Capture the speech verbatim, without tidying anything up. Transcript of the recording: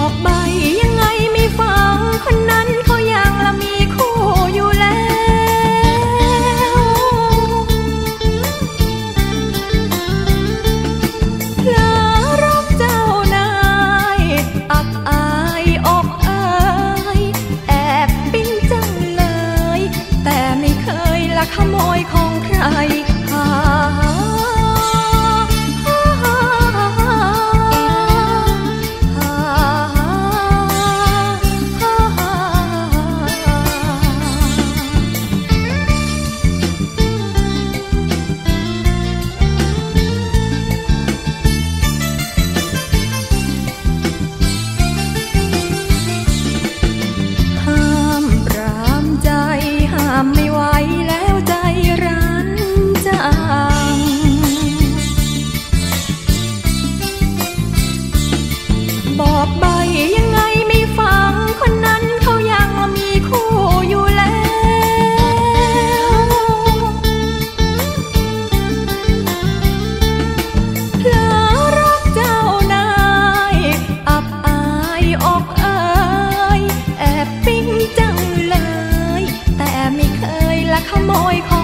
บอกใบยังไงไม่ฟังคนนั้นเขายังละมีคู่อยู่แล้วเพลอรักเจ้านายอับอายอกอายแอบปิ้งจังเลยแต่ไม่เคยละขโมยของใครหาไม่ไหวแล้วใจรั้นจังบอกใบยังไงไม่ฟังคนนั้นเขายังมีคู่อยู่แล้วเพลอรักเจ้านายอับอายอกเอ่ยแอบปิ๊งจังเลยแต่ไม่เคยละขโมยของ